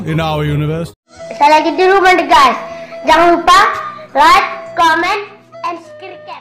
in our universe. Saya lagi di rumah deh guys. Jangan lupa like, comment, and subscribe.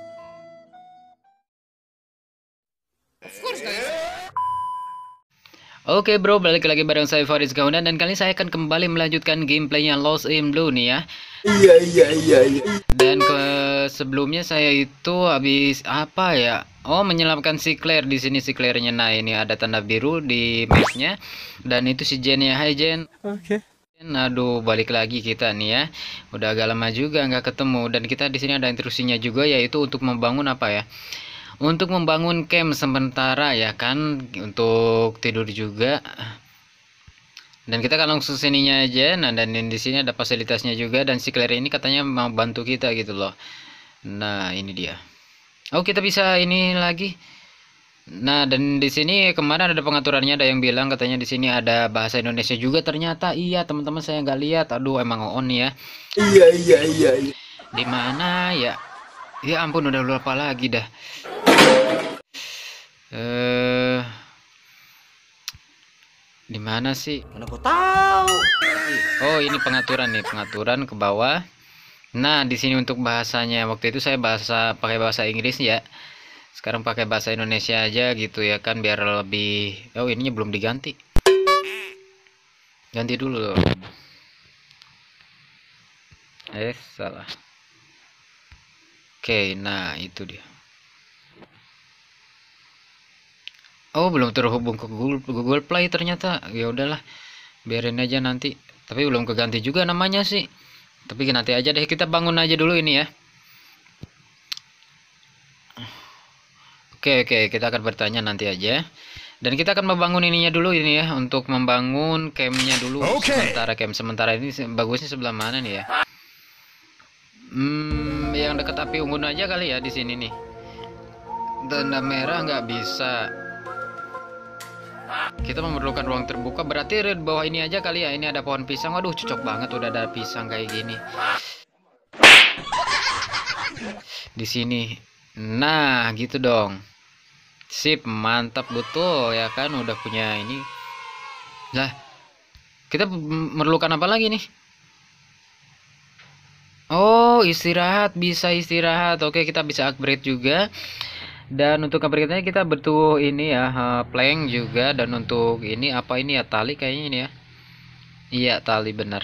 Oke bro, balik lagi bareng saya Faris Gaunan, dan kali ini saya akan kembali melanjutkan gameplaynya Lost in Blue nih ya. Iya. Dan sebelumnya saya itu habis apa ya? Oh, menyelamatkan si Claire di sini, si Claire-nya. Nah, ini ada tanda biru di map-nya, dan itu si Jen ya. Hai Jen. Oke. Aduh, balik lagi kita nih ya. Udah agak lama juga nggak ketemu, dan kita di sini ada intrusinya juga, yaitu untuk membangun apa ya? Untuk membangun camp sementara ya kan, untuk tidur juga. Dan kita akan langsung sininya aja. Nah, dan di sini ada fasilitasnya juga, dan si Claire ini katanya mau bantu kita gitu loh. Nah, ini dia. Oh, kita bisa ini lagi. Nah, dan di sini kemarin ada pengaturannya, ada yang bilang katanya di sini ada bahasa Indonesia juga. Ternyata iya teman-teman, saya nggak lihat. Aduh, emang on ya. Iya. Di mana ya? Ya ampun, udah lupa lagi dah. Di mana sih? Mana gua tahu. Oh, ini pengaturan nih, pengaturan ke bawah. Nah, di sini untuk bahasanya, waktu itu saya pakai bahasa Inggris ya. Sekarang pakai bahasa Indonesia aja gitu ya kan, biar lebih. Oh, ininya belum diganti. Ganti dulu loh. Salah. Oke, nah itu dia. Oh, belum terhubung ke Google Play ternyata. Ya udahlah, biarin aja nanti. Tapi belum keganti juga namanya sih. Tapi nanti aja deh, kita bangun aja dulu ini ya. Oke, kita akan bertanya nanti aja. Dan kita akan membangun ininya dulu ini ya, untuk membangun campnya dulu. Sementara camp sementara ini bagusnya sebelah mana nih ya? Yang dekat api unggun aja kali ya di sini nih. Tanda merah nggak bisa. Kita memerlukan ruang terbuka, berarti di bawah ini aja kali ya. Ini ada pohon pisang. Waduh, cocok banget udah ada pisang kayak gini di sini. Nah, gitu dong. Sip, mantap betul ya kan, udah punya ini. Lah, kita memerlukan apa lagi nih? Oh, istirahat, bisa istirahat. Oke, kita bisa upgrade juga. Dan untuk upgrade-nya kita butuh ini ya, plank juga. Dan untuk ini apa ini ya, tali kayaknya ini ya. Iya, tali benar.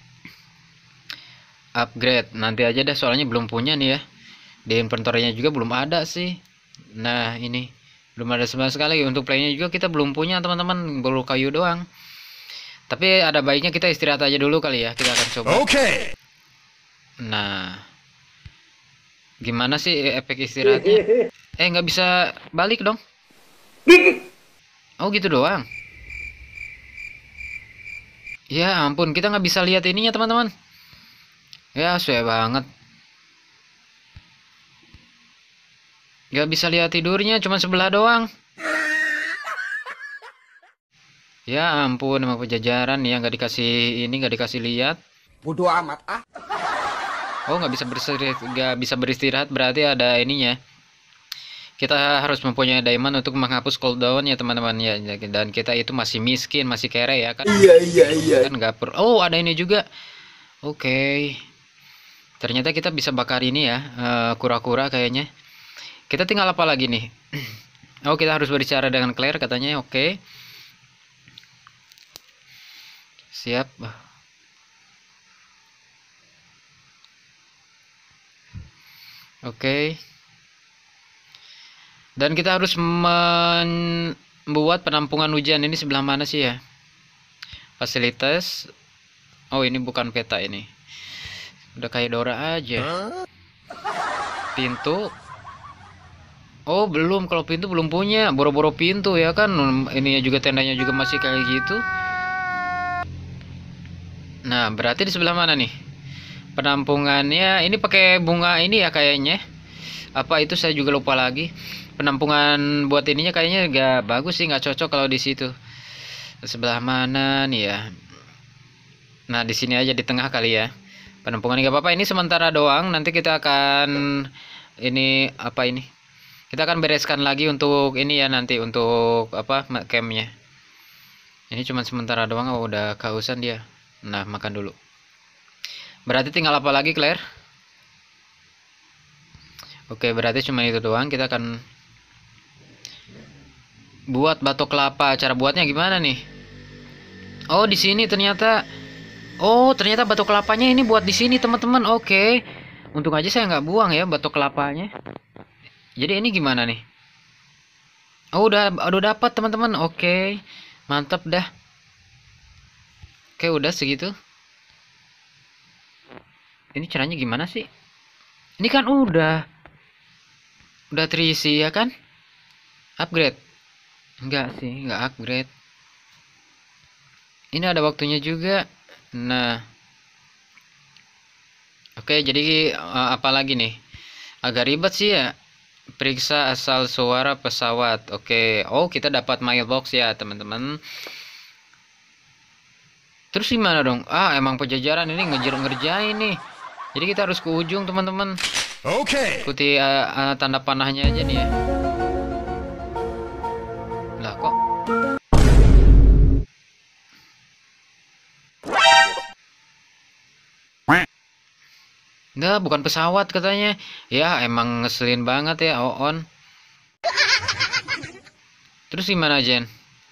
Upgrade nanti aja deh, soalnya belum punya nih ya. Di inventory-nya juga belum ada sih. Nah, ini belum ada sama sekali. Untuk planknya juga kita belum punya teman-teman, baru kayu doang. Tapi ada baiknya kita istirahat aja dulu kali ya. Kita akan coba. Oke. Nah, gimana sih efek istirahatnya? Nggak bisa balik dong. Oh, gitu doang. Ya ampun, kita nggak bisa lihat ininya teman-teman. Ya, susah banget. Nggak bisa lihat tidurnya, cuma sebelah doang. Ya ampun, emang pejajaran ya, nggak dikasih ini, nggak dikasih lihat. Bodoh amat ah. Oh, nggak bisa beristirahat, berarti ada ininya. Kita harus mempunyai diamond untuk menghapus cooldown ya teman-teman ya. Dan kita itu masih miskin, masih kere ya kan. Iya. Kan nggak perlu. Oh, ada ini juga. Oke. Ternyata kita bisa bakar ini ya, kura-kura kayaknya. Kita tinggal apa lagi nih? Oh, kita harus berbicara dengan Claire katanya. Oke. Siap. Oke. Dan kita harus membuat penampungan hujan. Ini sebelah mana sih ya? Fasilitas. Oh, ini bukan peta ini. Udah kayak Dora aja. Pintu. Oh, belum. Kalau pintu belum punya. Boro-boro pintu ya kan. Ininya juga, tendanya juga masih kayak gitu. Nah, berarti di sebelah mana nih? Penampungannya ini pakai bunga ini ya kayaknya. Apa itu saya juga lupa lagi. Penampungan buat ininya kayaknya gak bagus sih, nggak cocok kalau di situ. Sebelah mana nih ya? Nah, di sini aja di tengah kali ya. Penampungan nggak apa-apa, ini sementara doang. Nanti kita akan ini apa ini? Kita akan bereskan lagi untuk ini ya nanti, untuk apa, campnya. Ini cuma sementara doang. Oh, udah kehausan dia. Nah, makan dulu. Berarti tinggal apa lagi, Claire? Oke, berarti cuma itu doang. Kita akan buat batok kelapa. Cara buatnya gimana nih? Oh, di sini ternyata. Oh, ternyata batok kelapanya ini buat di sini, teman-teman. Oke. Untung aja saya nggak buang ya batok kelapanya. Jadi ini gimana nih? Oh, udah dapat, teman-teman. Oke. Mantap dah. Oke, udah segitu. Ini caranya gimana sih? Ini kan udah terisi ya kan? Upgrade. Enggak sih, enggak upgrade. Ini ada waktunya juga. Nah. Oke, jadi apa lagi nih? Agak ribet sih ya. Periksa asal suara pesawat. Oke. Oh, kita dapat mailbox ya, teman-teman. Terus gimana dong? Ah, emang pejajaran ini ngerjain nih. Jadi kita harus ke ujung, teman-teman. Okay. Ikuti tanda panahnya aja nih ya. Lah kok? Nah, bukan pesawat katanya. Ya, emang ngeselin banget ya, Oon. Terus gimana, Jen?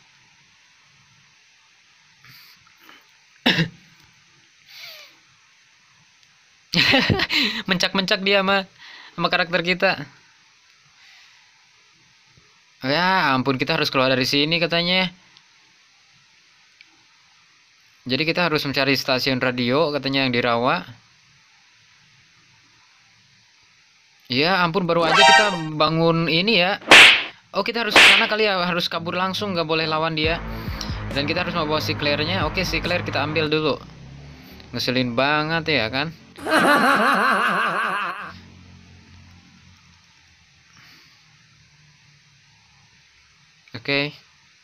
Mencak-mencak dia sama karakter kita. Ya ampun, kita harus keluar dari sini katanya. Jadi kita harus mencari stasiun radio katanya yang di Rawa. Ya ampun, baru aja kita bangun ini ya. Oh, kita harus ke sana kali ya, harus kabur langsung, nggak boleh lawan dia. Dan kita harus membawa si Claire-nya. Oke, si Claire kita ambil dulu. Ngeselin banget ya kan? Oke.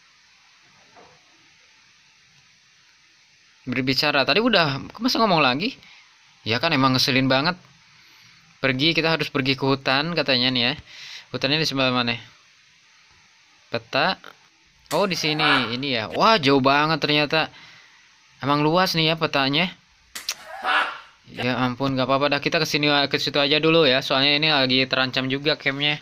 Berbicara. Tadi udah, masa ngomong lagi? Ya kan emang ngeselin banget. Pergi, kita harus pergi ke hutan katanya nih ya. Hutannya di sebelah mana? Peta. Oh, di sini. Ini ya. Wah, jauh banget ternyata. Emang luas nih ya petanya. Ya ampun, gak apa-apa dah, kita kesini ke situ aja dulu ya. Soalnya ini lagi terancam juga campnya.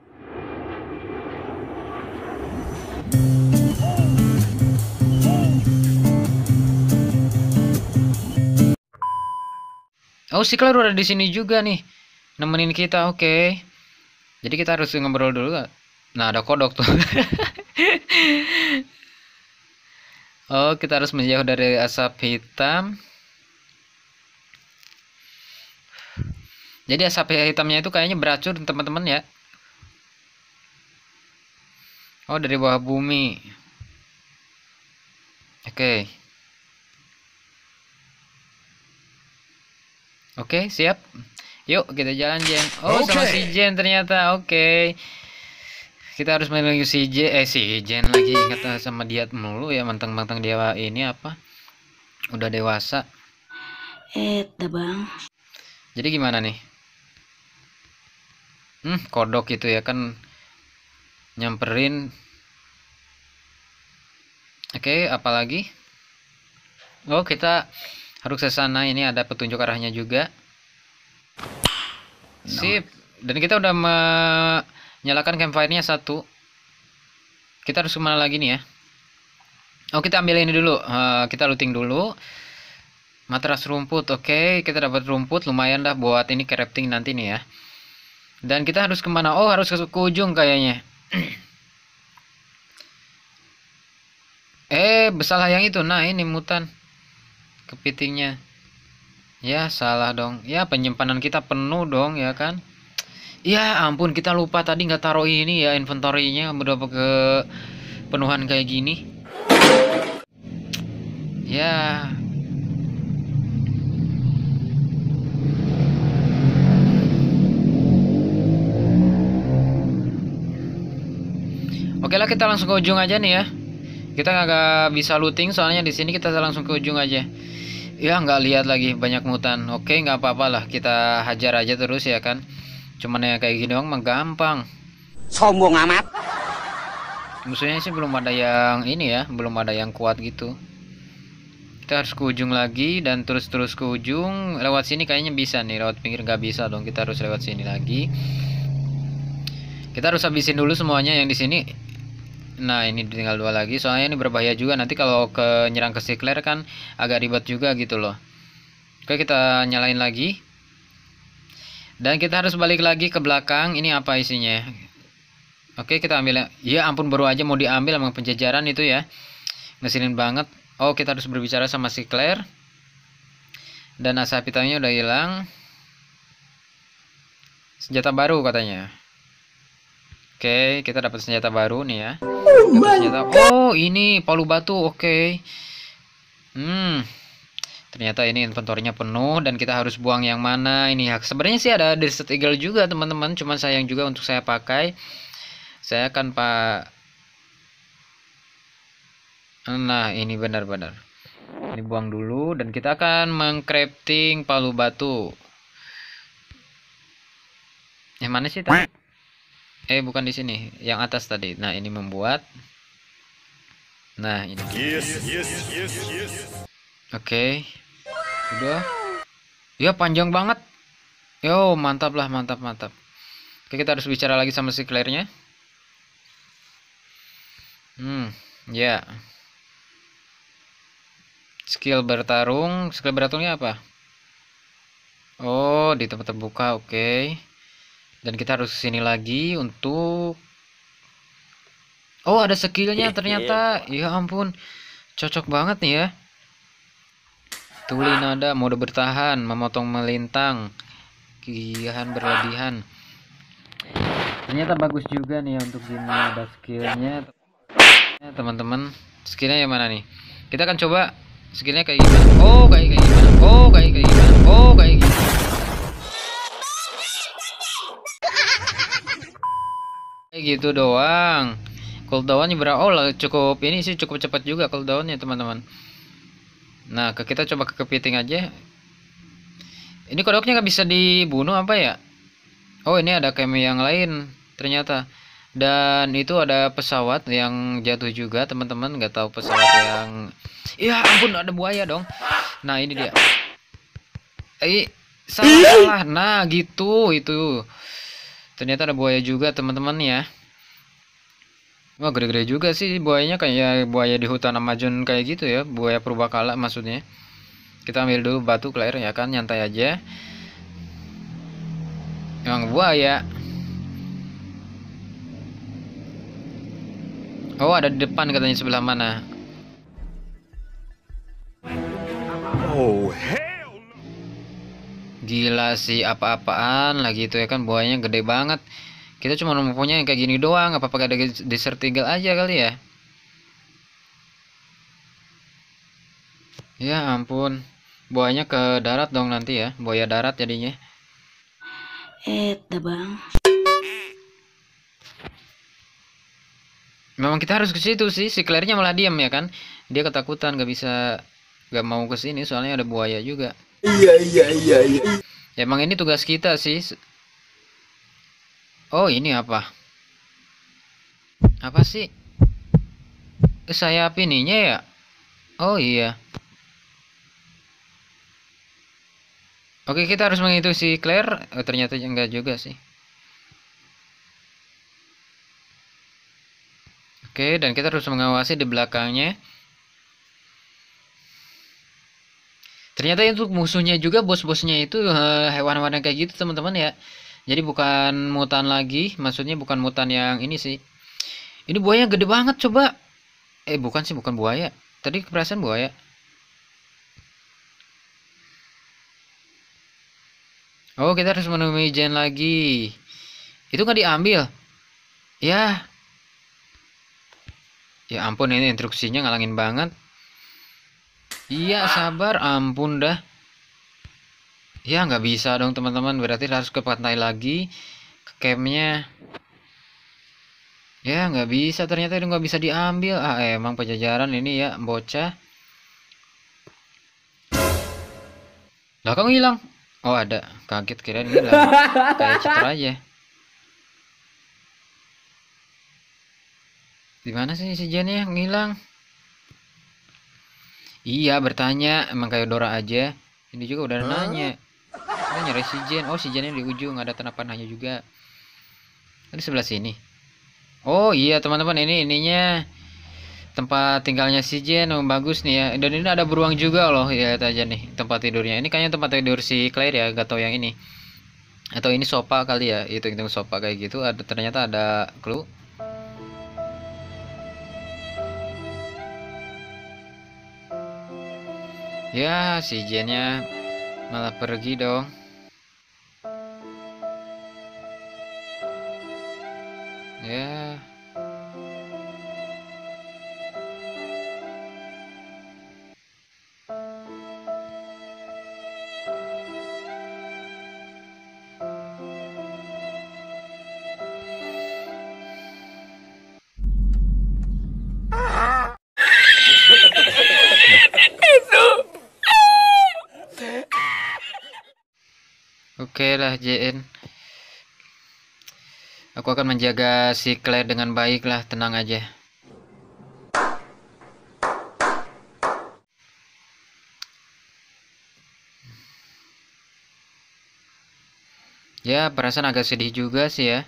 Oh, si Claire udah di sini juga nih, nemenin kita. Oke. Jadi kita harus ngobrol dulu. Nah, ada kodok tuh. Oh, kita harus menjauh dari asap hitam. Jadi asap hitamnya itu kayaknya beracun, teman-teman ya. Oh, dari bawah bumi. Oke. Oke, siap. Yuk, kita jalan, Jen. Oh, sama si Jen ternyata. Oke. Kita harus menuju si Jen lagi. Kata sama dia mulu ya, mentang-mentang dia ini apa? Udah dewasa. Bang. Jadi gimana nih? Kodok itu ya kan nyamperin. Oke, apalagi? Oh, kita harus ke sana. Ini ada petunjuk arahnya juga. Sip. Dan kita udah menyalakan campfire-nya satu. Kita harus kemana lagi nih ya? Oh, kita ambil ini dulu. Kita looting dulu. Matras rumput. Oke, kita dapat rumput. Lumayan dah buat ini crafting nanti nih ya. Dan kita harus kemana? Oh, harus ke ujung kayaknya. Bersalah yang itu. Nah, ini mutan kepitingnya. Ya, salah dong. Ya, penyimpanan kita penuh dong, ya kan? Ya, ampun, kita lupa tadi nggak taruh ini ya, inventory-nya. Udah ke penuhan kayak gini. Ya. Oke lah, kita langsung ke ujung aja nih ya. Kita nggak bisa looting soalnya di sini, kita langsung ke ujung aja. Ya, nggak lihat lagi banyak mutan. Oke, nggak apa-apa lah, kita hajar aja terus ya kan. Cuman ya kayak gini doang mah gampang. Sombong amat. Musuhnya sih belum ada yang ini ya, belum ada yang kuat gitu. Kita harus ke ujung lagi dan terus ke ujung. Lewat sini kayaknya bisa nih, lewat pinggir nggak bisa dong. Kita harus lewat sini lagi. Kita harus habisin dulu semuanya yang di sini. Nah, ini tinggal 2 lagi. Soalnya ini berbahaya juga. Nanti kalau nyerang ke si Claire kan agak ribet juga gitu loh. Oke, kita nyalain lagi. Dan kita harus balik lagi ke belakang. Ini apa isinya? Oke, kita ambil. Ya ampun, baru aja mau diambil sama penjajaran itu ya. Ngeselin banget. Oh, kita harus berbicara sama si Claire. Dan asap hitamnya udah hilang. Senjata baru katanya. Oke, kita dapat senjata baru nih ya. Oh, ini palu batu. Oke. Ternyata ini inventornya penuh dan kita harus buang yang mana ini. Sebenarnya sih ada Desert Eagle juga, teman-teman. Cuman sayang juga untuk saya pakai. Saya akan Nah, ini benar-benar. Ini buang dulu dan kita akan mengcrafting palu batu. Yang mana sih tadi? Bukan di sini, yang atas tadi. Nah, ini membuat. Nah, ini. Oke. Udah. Ya, panjang banget. Yo, mantap lah, mantap. Oke, kita harus bicara lagi sama si Claire-nya. Ya. Skill bertarungnya apa? Oh, di tempat terbuka, oke. Dan kita harus kesini lagi untuk. Oh, ada skillnya ternyata. Ya ampun, cocok banget nih ya. Tuli nada, mode bertahan, memotong melintang, gigihan berlebihan. Ternyata bagus juga nih ya untuk gini, ada skillnya. Teman-teman, skillnya yang mana nih? Kita akan coba. Skillnya kayak gimana? Oh, kayak gimana? Oh, kayak gimana? Oh, kayak gimana? Kayak gitu doang. Cooldownnya berapa? Oh, cukup ini sih, cukup cepat juga cooldownnya, teman-teman. Nah, kita coba ke kepiting aja. Ini kodoknya nggak bisa dibunuh apa ya? Oh, ini ada cameo yang lain ternyata. Dan itu ada pesawat yang jatuh juga, teman-teman. Nggak tahu pesawat yang. Ya ampun, ada buaya dong. Nah, ini dia. Salah. Nah, gitu itu. Ternyata ada buaya juga, teman-teman ya. Wah, gede-gede juga sih buayanya, kayak buaya di hutan Amazon kayak gitu ya. Buaya purbakala maksudnya. Kita ambil dulu batu Claire ya kan, nyantai aja. Emang buaya. Oh, ada di depan katanya, sebelah mana? Oh, hell no. Gila sih, apa-apaan lagi itu ya kan, buayanya gede banget. Kita cuma mempunyai yang kayak gini doang, apa pakai Desert Eagle aja kali ya? Ya ampun, buayanya ke darat dong nanti ya, buaya darat jadinya. Bang. Memang kita harus ke situ sih, si Claire-nya malah diam ya kan? Dia ketakutan, gak mau ke sini soalnya ada buaya juga. Iya. Ya, emang ini tugas kita sih. Oh, ini apa? Apa sih? Sayap ininya ya? Oh iya. Oke, kita harus menghitung si Claire. Ternyata enggak juga sih. Oke, dan kita harus mengawasi di belakangnya. Ternyata untuk musuhnya juga, bos-bosnya itu hewan-hewan kayak gitu, teman-teman ya. Jadi bukan mutan lagi, maksudnya bukan mutan yang ini sih. Ini buaya gede banget, coba. Bukan sih, bukan buaya. Tadi perasaan buaya. Oh, kita harus menemui Jen lagi. Itu nggak diambil. Ya. Ya ampun, ini instruksinya ngalangin banget. Iya, sabar, ampun dah. Ya, nggak bisa dong, teman-teman. Berarti harus ke pantai lagi. Ke campnya. Ya, nggak bisa. Ternyata itu nggak bisa diambil. Emang pajajaran ini ya, bocah. Lah, kamu hilang. Oh, ada. Kaget, kirain ini lah. Kayak citra aja. Di mana sih si Jennya ngilang? Iya, bertanya emang kayak Dora aja. Ini juga udah nanya. Kita nyari si Jen. Oh, si Jennya di ujung, ada tanda panahnya juga. Di sebelah sini. Oh iya teman-teman, ini ininya tempat tinggalnya si Jen. Oh, bagus nih ya. Dan ini ada beruang juga loh. Ya, lihat aja nih tempat tidurnya. Ini kayaknya tempat tidur si Claire ya, gak tau yang ini. Atau ini sofa kali ya. Itu sofa kayak gitu. Ada ternyata ada clue. Ya, si Jennya malah pergi dong. Ya. Oke lah JN. Aku akan menjaga si Claire dengan baik lah, tenang aja. Ya, perasaan agak sedih juga sih ya.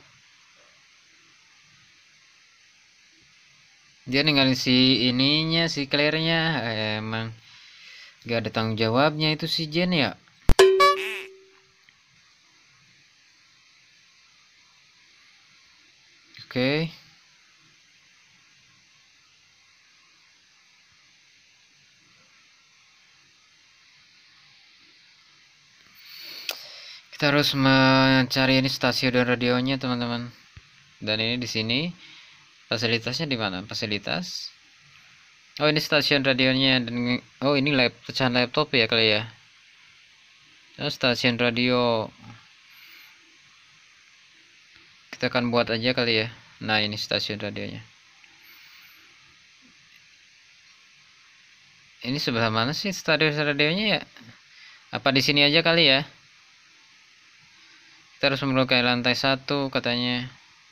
Dia ninggalin si ininya, si Claire-nya. Emang gak ada tanggung jawabnya itu si Jen ya. Oke. Kita harus mencari ini stasiun dan radionya, teman-teman. Dan ini di sini. Fasilitasnya di mana? Fasilitas. Oh, ini stasiun radionya dan oh, ini pecahan laptop ya kali ya. Oh, stasiun radio. Kita akan buat aja kali ya. Nah, ini stasiun radionya. Ini sebelah mana sih stasiun radionya ya? Apa di sini aja kali ya? Kita harus melukai lantai 1 katanya.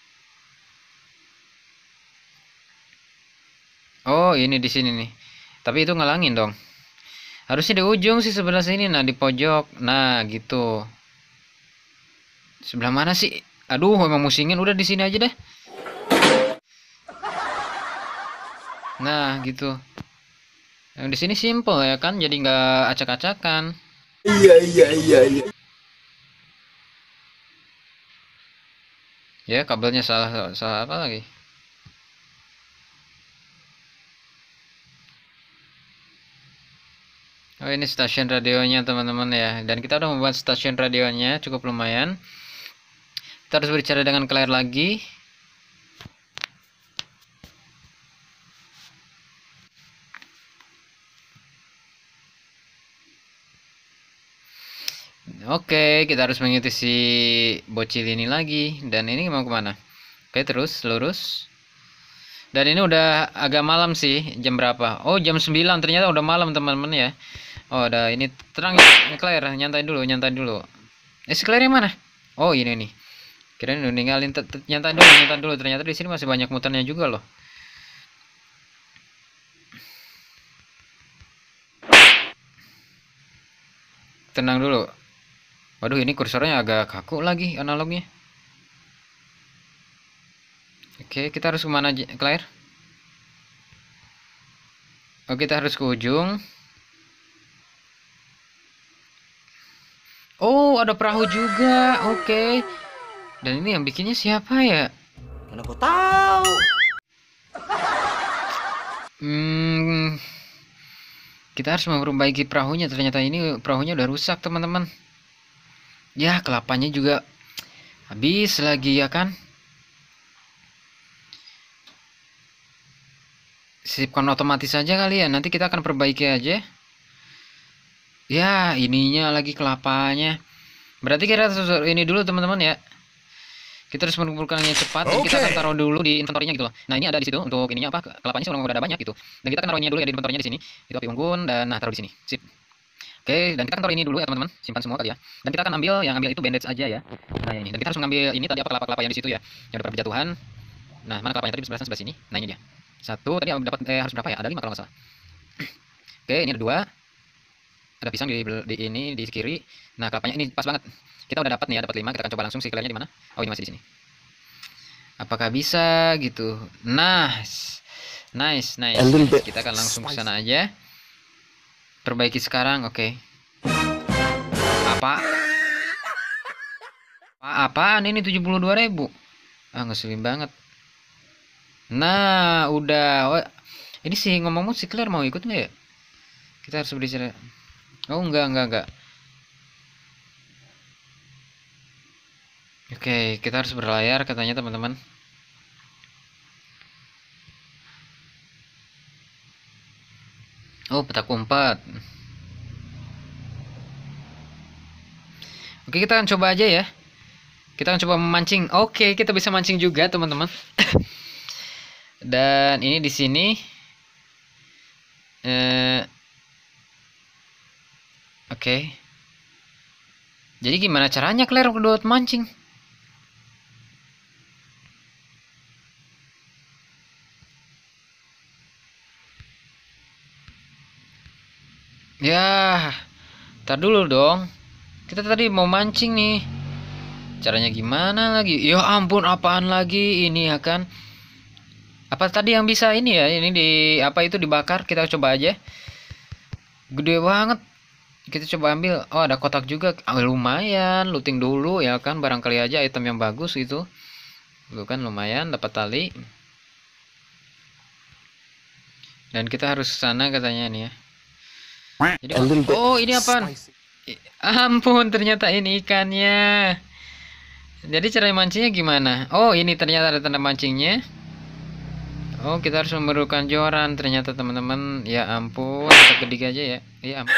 Oh, ini di sini nih. Tapi itu ngalangin dong. Harusnya di ujung sih, sebelah sini. Nah, di pojok. Nah, gitu. Sebelah mana sih? Aduh, emang musingin. Udah di sini aja deh. Nah, gitu. Yang di sini simple ya kan, jadi nggak acak-acakan. Iya. Ya, kabelnya salah apa lagi? Oh, ini stasiun radionya teman-teman ya. Dan kita udah membuat stasiun radionya cukup lumayan. Kita harus berbicara dengan Claire lagi. Oke, kita harus mengikuti si bocil ini lagi. Dan ini mau kemana? Oke, terus lurus. Dan ini udah agak malam sih. Jam berapa? Oh, jam 9. Ternyata udah malam teman-teman ya. Oh, udah ini terang ya. Claire, nyantai dulu. Si Claire yang mana? Oh, ini nih. Kirain udah ninggalin, nyantai dulu. Ternyata di sini masih banyak muternya juga loh. Tenang dulu. Waduh, ini kursornya agak kaku lagi analognya. Oke, kita harus kemana, Claire? Oh, kita harus ke ujung. Oh, ada perahu juga. Oke. Dan ini yang bikinnya siapa ya? Mana aku tahu. Kita harus memperbaiki perahunya. Ternyata ini perahunya udah rusak, teman-teman. Ya, kelapanya juga habis lagi ya kan. Sisipkan otomatis saja kali ya. Nanti kita akan perbaiki aja. Ya, ininya lagi kelapanya. Berarti kita harus ini dulu teman-teman ya. Kita harus mengumpulkannya cepat dan kita akan taruh dulu di inventory-nya gitu loh. Nah, ini ada di situ untuk ininya apa? Kelapanya sih udah ada banyak gitu. Dan kita akan taruhnya dulu ya di inventory-nya di sini. Itu api unggun dan nah taruh di sini. Sip. Oke, dan kita akan taruh ini dulu ya teman-teman. Simpan semua kali ya. Dan kita akan ambil itu bandage aja ya. Nah, ini. Dan kita harus mengambil ini tadi apa kelapa-kelapa yang di situ ya. Yang udah berjatuhan. Nah, mana kelapanya tadi sebelah sini. Nah, ini dia. 1 tadi dapat harus berapa ya? Ada 5 kalau nggak salah. Oke, ini ada 2. Ada pisang di ini di kiri. Nah, kelapanya ini pas banget. Kita udah dapat nih ya, dapat 5. Kita akan coba langsung si clearnya di mana? Oh, ini masih di sini. Apakah bisa gitu? Nice. Kita akan langsung ke sana aja. Perbaiki sekarang, oke. Apaan ini 72.000? Ah, ngeselin banget. Nah, udah. Oh, ini sih ngomong si Claire mau ikut nggak ya? Kita harus berbicara. Oh, enggak. Oke, kita harus berlayar katanya teman-teman. Oh, peta kumpat. Oke, kita akan coba aja ya. Kita akan coba memancing. Oke, kita bisa mancing juga teman-teman. Dan ini di sini. Oke. Jadi gimana caranya Claire buat mancing? Ya, tar dulu dong. Kita tadi mau mancing nih. Caranya gimana lagi? Ya ampun, apaan lagi ini ya kan? Apa tadi yang bisa ini ya? Ini di apa itu dibakar? Kita coba aja. Gede banget. Kita coba ambil. Oh, ada kotak juga. Lumayan, looting dulu ya kan. Barangkali aja item yang bagus itu. Lu kan lumayan dapat tali. Dan kita harus ke sana katanya nih ya. Jadi, oh, ini apaan? Ampun, ternyata ini ikannya. Jadi cara mancingnya gimana? Oh, ini ternyata ada tanda mancingnya. Oh, kita harus memerlukan joran ternyata teman-teman. Ya ampun, kita gedik aja ya. Ya ampun.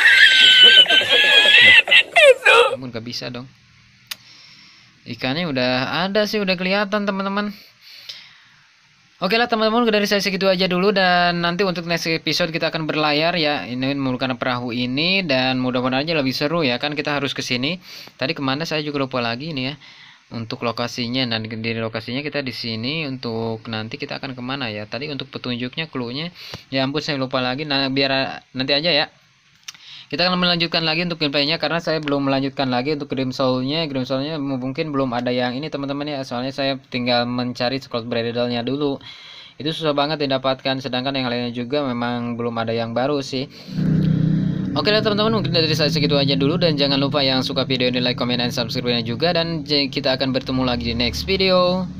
Ampun, gak bisa dong. Ikannya udah ada sih, udah kelihatan teman-teman. Oke lah teman-teman, dari saya segitu aja dulu. Dan nanti untuk next episode kita akan berlayar ya. Ini menggunakan perahu ini. Dan mudah-mudahan aja lebih seru ya. Kan kita harus ke sini. Tadi kemana saya juga lupa lagi nih ya. Untuk lokasinya. Dan di lokasinya kita di sini. Untuk nanti kita akan kemana ya. Tadi untuk petunjuknya, clue-nya. Ya ampun, saya lupa lagi. Nah, biar nanti aja ya. Kita akan melanjutkan lagi untuk gameplaynya. Karena saya belum melanjutkan lagi untuk Grim Soul-nya. Grim Soul-nya mungkin belum ada yang ini teman-teman ya. Soalnya saya tinggal mencari Scott Bradle-nya dulu. Itu susah banget didapatkan. Sedangkan yang lainnya juga memang belum ada yang baru sih. Oke lah teman-teman, mungkin dari saya segitu aja dulu. Dan jangan lupa yang suka video ini like, comment, dan subscribe-nya juga. Dan kita akan bertemu lagi di next video.